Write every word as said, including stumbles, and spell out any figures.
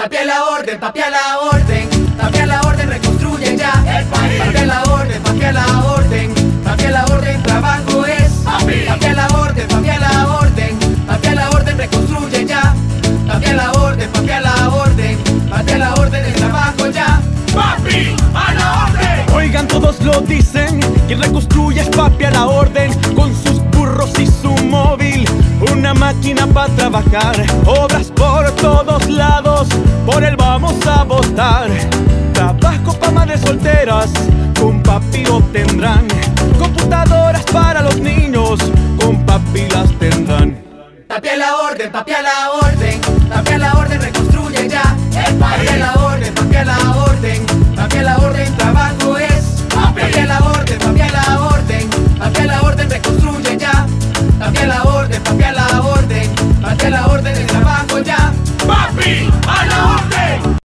Papi a la orden, papi a la orden, papi a la orden, reconstruye ya el país. Papi a la orden, papi a la orden, papi a la orden, trabajo es. Papi, papi a la orden, papi a la orden, papi a la orden, reconstruye ya. Papi a la orden, papi a la orden, papi a la orden, el trabajo ya. Papi a la orden. Oigan, todos lo dicen, quien reconstruye es papi a la orden, con sus burros y su móvil, una máquina para trabajar, obras por todos lados, por él vamos a votar. Trabajo pa' madres solteras, con papi lo tendrán, computadoras para los niños, con papi las tendrán. Papi a la orden, papi a la orden.